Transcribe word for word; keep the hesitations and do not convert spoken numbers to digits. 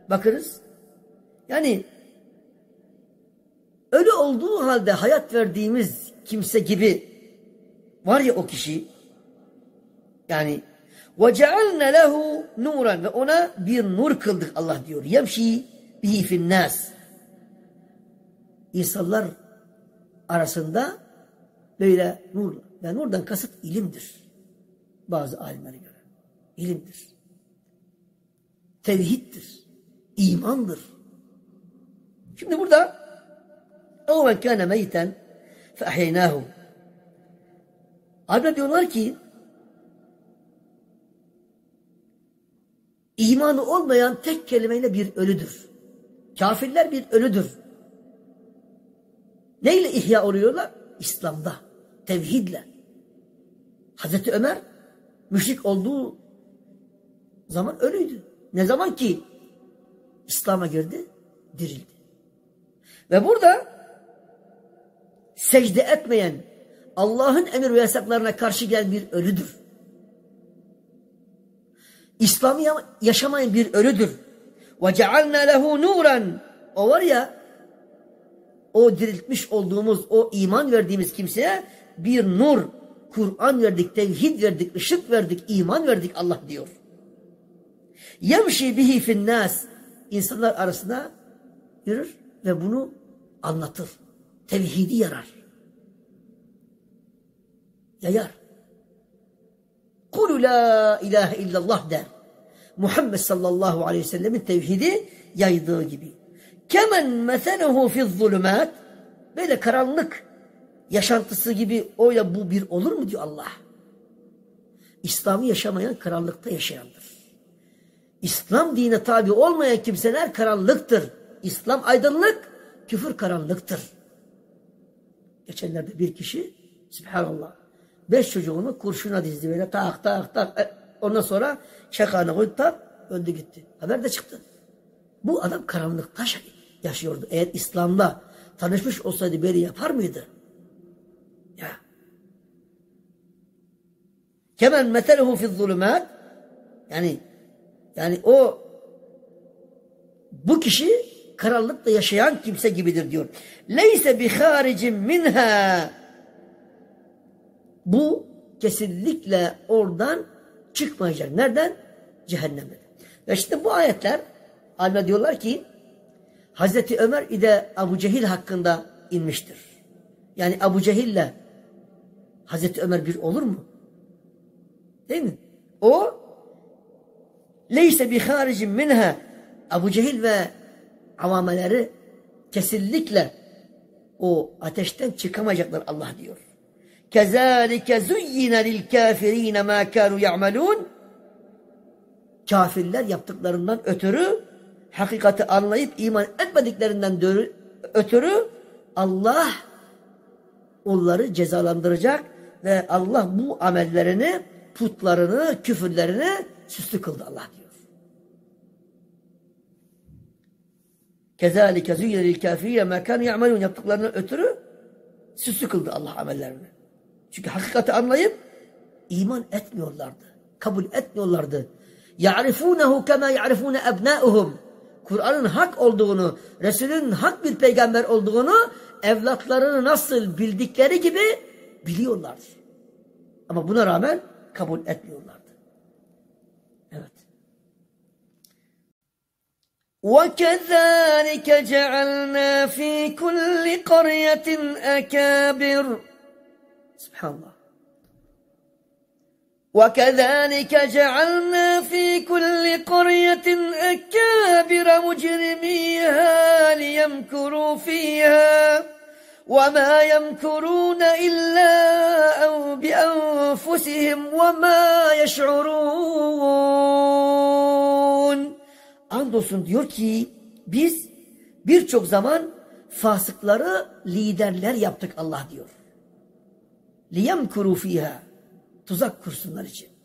bakınız. Yani ölü olduğu halde hayat verdiğimiz kimse gibi var ya o kişi. Yani وَجَعَلْنَ لَهُ نُورًا ve ona bir nur kıldık Allah diyor. يَمْشِي بِهِ فِي النَّاسِ İnsanlar arasında böyle nur. Ve nurdan kasıt ilimdir. Bazı alimlere göre. İlimdir. Tevhiddir. İmandır. Şimdi burada اَوْمَنْ كَانَ مَيْتًا فَاَحْيَيْنَاهُ Alimler diyorlar ki imanı olmayan tek kelimeyle bir ölüdür. Kafirler bir ölüdür. Neyle ihya oluyorlar? İslam'da. Tevhidle. Hazreti Ömer müşrik olduğu zaman ölüydü. Ne zaman ki İslam'a girdi, dirildi. Ve burada secde etmeyen, Allah'ın emir ve yasaklarına karşı gelen bir ölüdür. İslam'ı yaşamayan bir ölüdür. وَجَعَلْنَا لَهُ نُورًا O var ya, o diriltmiş olduğumuz, o iman verdiğimiz kimseye bir nur, Kur'an verdik, tevhid verdik, ışık verdik, iman verdik Allah diyor. يَمْشِي بِهِ فِي النَّاسِ İnsanlar arasında yürür ve bunu anlatır. Tevhidi yarar. Yayar. قُلُوا لَا اِلَٰهَ اِلَّا اللّٰهِ der. Muhammed sallallahu aleyhi ve sellemin tevhidi yaydığı gibi. كَمَنْ مَثَلُهُ فِي الظُّلُمَاتِ Böyle karanlık yaşantısı gibi öyle bu bir olur mu diyor Allah. İslam'ı yaşamayan karanlıkta yaşayandır. İslam dine tabi olmayan kimseler karanlıktır. İslam aydınlık, küfür karanlıktır. Geçenlerde bir kişi, subhanallah, beş çocuğunu kurşuna dizdi böyle tak tak tak. Ondan sonra şakağına koydu tak, öldü gitti. Haber de çıktı. Bu adam karanlıkta yaşıyordu. Eğer İslam'la tanışmış olsaydı böyle yapar mıydı? Ya. Kemen meteluhu fi'z-zulümat yani yani o bu kişi karanlıkta yaşayan kimse gibidir diyor. Leyse bi haricin minha Bu kesinlikle oradan çıkmayacak. Nereden? Cehennemden. Ve işte bu ayetler alimler diyorlar ki Hazreti Ömer ile Ebu Cehil hakkında inmiştir. Yani Ebu Cehil ile Hazreti Ömer bir olur mu? Değil mi? O leyse bi haricin minha Ebu Cehil ve avameleri kesinlikle o ateşten çıkamayacaklar Allah diyor. Kezalike zuyyine lil kafirine ma kanu ya'malun Kafirler yaptıklarından ötürü hakikati anlayıp iman etmediklerinden ötürü Allah onları cezalandıracak ve Allah bu amellerini, putlarını, küfürlerini süslü kıldı Allah diyor. Kezalike zuyyine lil kafirine ma kanu ya'malun Yaptıklarından ötürü süslü kıldı Allah amellerini. Çünkü hakikati anlayıp iman etmiyorlardı. Kabul etmiyorlardı. يَعْرِفُونَهُ كَمَا يَعْرِفُونَ اَبْنَاؤُهُمْ Kur'an'ın hak olduğunu, Resul'ün hak bir peygamber olduğunu evlatlarını nasıl bildikleri gibi biliyorlardı. Ama buna rağmen kabul etmiyorlardı. Evet. وَكَذَٰلِكَ جَعَلْنَا ف۪ي كُلِّ قَرْيَةٍ اَكَابِرٍ Subhanallah. وَكَذَٰلِكَ جَعَلْنَا ف۪ي كُلِّ قَرْيَةٍ اَكَابِرَ مُجْرِمِيهَا لِيَمْكُرُوا ف۪يهَا وَمَا يَمْكُرُونَ اِلَّا بِأَنْفُسِهِمْ وَمَا يَشْعُرُونَ Andolsun diyor ki biz birçok zaman fasıkları liderler yaptık Allah diyor. لِيَمْكُرُوا ف۪يهَا Tuzak kursunlar için.